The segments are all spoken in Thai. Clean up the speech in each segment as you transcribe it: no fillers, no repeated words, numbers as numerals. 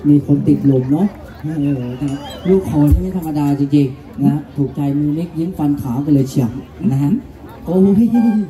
มีคนติดลมเนาะนะครับลูกคอที่ไม่ธรรมดาจริงๆนะถูกใจมือนิกยิ้มฟันขาวกันเลยเฉียบนะฮะโอ้ย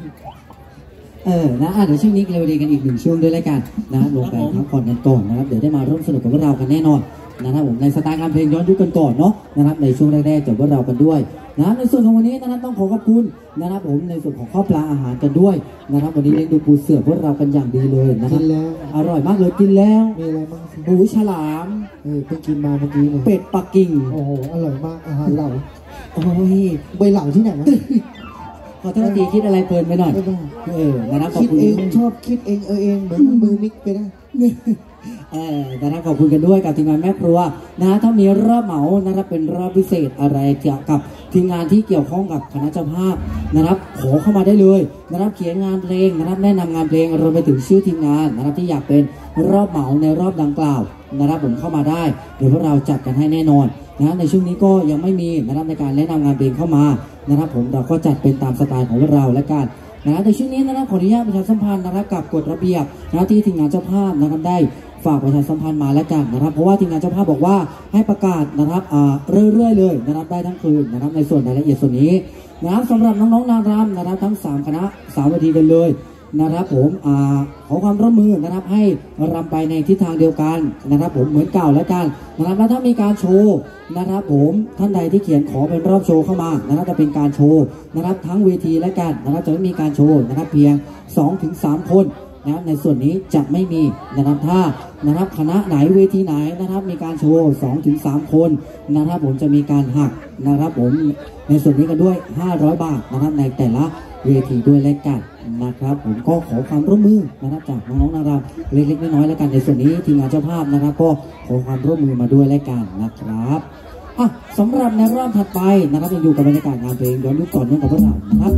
นะเดี๋ยวช่วงนี้เราเรียนกันอีก1 ช่วงด้วยแล้วกันนะลงไปพักผ่อนกันก่อนนะครับเดี๋ยวได้มาร่วมสนุกกับพวกเรากันแน่นอนนะครับผมในสไตล์การเพลงย้อนยุคกันก่อนเนาะนะครับในช่วงแรกๆกับพวกเรากันด้วยนะในส่วนของวันนี้นะครับต้องขอขอบคุณนะครับผมในส่วนของข้าวปลาอาหารกันด้วยนะครับวันนี้เลี้ยงดูปูเสือพวกเรากันอย่างดีเลยนะครับอร่อยมากเลยกินแล้วมีอะไรบ้างหมูฉลามเพิ่งกินมาเมื่อกี้เป็ดปักกิ่งโอ้โหอร่อยมากอาหารเหล่าโอ้ยใบเหล่าที่ไหนวะขอโทษทีคิดอะไรเพลินไปหน่อยนะครับคิดเองชอบคิดเองเองเหมือนมือมิกไปได้นะครับขอบคุณกันด้วยกับทีมงานแม่ครัวนะถ้ามีรอบเหมานะครับเป็นรอบพิเศษอะไรเกี่ยวกับทีมงานที่เกี่ยวข้องกับคณะเจ้าภาพนะครับขอเข้ามาได้เลยนะครับเขียนงานเพลงนะครับแนะนำงานเพลงรวมไปถึงชื่อทีมงานนะครับที่อยากเป็นรอบเหมาในรอบดังกล่าวนะครับผมเข้ามาได้เดี๋ยวพวกเราจัดกันให้แน่นอนนะในช่วงนี้ก็ยังไม่มีนะครับในการแนะนำงานเพลงเข้ามานะครับผมเราก็จัดเป็นตามสไตล์ของพวกเราและกันนะในช่วงนี้นะครับขออนุญาตประชาสัมพันธ์นะครับกับกฎระเบียบนะที่ทีมงานเจ้าภาพนะครับได้ฝากประชาสัมพันธ์มาแล้วกันนะครับเพราะว่าทีมงานเจ้าภาพบอกว่าให้ประกาศนะครับเรื่อยๆเลยนะครับได้ทั้งคืนนะครับในส่วนรายละเอียดส่วนนี้นะครับสำหรับน้องๆนางรำนะครับทั้ง3คณะ3 เวทีกันเลยนะครับผมขอความร่วมมือนะครับให้รำไปในทิศทางเดียวกันนะครับผมเหมือนเก่าแล้วกันนะครับแล้วถ้ามีการโชว์นะครับผมท่านใดที่เขียนขอเป็นรอบโชว์เข้ามานะครับจะเป็นการโชว์นะครับทั้งเวทีและกันนะครับจะไม่มีการโชว์นะครับเพียง 2-3 คนนะครับในส่วนนี้จะไม่มีนะครับถ้านะครับคณะไหนเวทีไหนนะครับมีการโชว์ 2-3 คนนะครับผมจะมีการหักนะครับผมในส่วนนี้กันด้วย500 บาทนะครับในแต่ละเวทีด้วยและกันนะครับผมก็ขอความร่วมมือนะครับจากน้องๆนางรำเล็กๆน้อยๆแล้วกันในส่วนนี้ทีมงานเจ้าภาพนะครับก็ขอความร่วมมือมาด้วยและกันนะครับสำหรับในรอบถัดไปนะครับยังอยู่กับบรรยากาศงานเพลงย้อนยุคก่อนเนื่องกับพวกเรานะครับ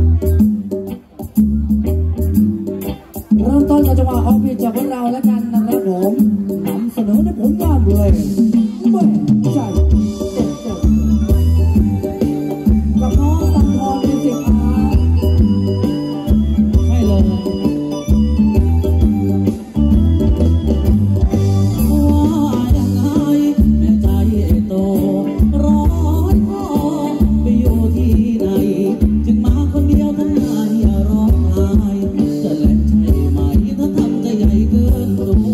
เริ่มต้นกับจังหวะออฟฟิศจากพวกเราแล้วกันนะครับผมนำเสนอในผลงานเลยเมื่อใจกับน้องตังทองเป็นสิบใช่เลยว่ายังไงแม่ใจโตร้อนพ่อไปอยู่ที่ไหนจึงมาคนเดียวทั้งงานอย่าร้องไห้จะเล่นใช่ไหมถ้าทำใจใหญ่เกินตัว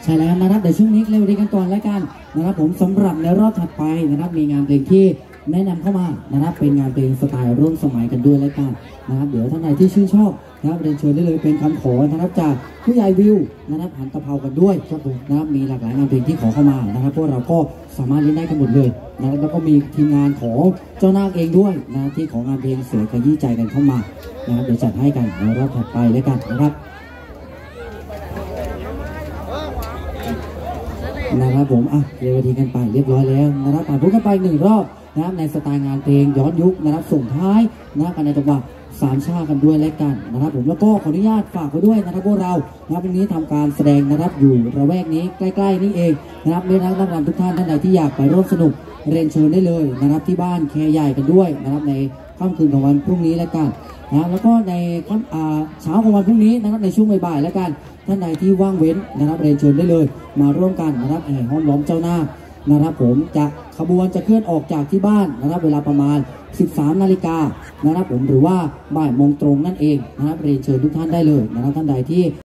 ใช่แล้วนะครับเดี๋ยวช่วงนี้เร็วดีกันก่อนแล้วกันนะครับผมสำหรับในรอบถัดไปนะครับมีงานเพลงที่แนะนำเข้ามานะครับเป็นงานเพลงสไตล์ร่วมสมัยกันด้วยแล้วกันนะครับเดี๋ยวท่านใดที่ชื่นชอบนะครับเรียนเชิญได้เลยเป็นคำขอนะครับจากผู้ใหญ่วิวนะครับหันตะเภากันด้วยครับผมนะครับมีหลากหลายงานเพลงที่ขอเข้ามานะครับพวกเราก็สามารถเล่นได้กันหมดเลยนะครับแล้วก็มีทีมงานของเจ้านาคเองด้วยนะที่ของงานเพลงสวยขยี้ใจกันเข้ามานะครับเดี๋ยวจัดให้กันในรอบถัดไปแล้วกันนะครับผมเรียนทีกันไปเรียบร้อยแล้วนะครับผ่านพ้นกันไป1 รอบนะครับในสไตล์งานเพลงย้อนยุคนะครับส่งท้ายนะครับกันในจังหวะสามชากันด้วยแล้วกันนะครับผมแล้วก็ขออนุญาตฝากไว้ด้วยนะครับพวกเรานะครับวันนี้ทำการแสดงนะครับอยู่ระแวกนี้ใกล้ๆนี่เองนะครับมีนักรำทุกท่านที่อยากไปร่วมสนุกเรียนเชิญได้เลยนะครับที่บ้านแคใหญ่กันด้วยนะครับในค่ำคืนของวันพรุ่งนี้แล้วกันนะแล้วก็ในเช้าของวันพรุ่งนี้นะครับในช่วงบ่ายๆแล้วกันท่านใดที่ว่างเว้นนะครับเรียนเชิญได้เลยมาร่วมกันนะครับแห่ห้อมล้อมเจ้านาคนะครับผมขบวนจะเคลื่อนออกจากที่บ้านนะครับเวลาประมาณ 13 นาฬิกานะครับผมหรือว่าบ่ายโมงตรงนั่นเองนะครับเรียนเชิญทุกท่านได้เลยนะครับท่านใดที่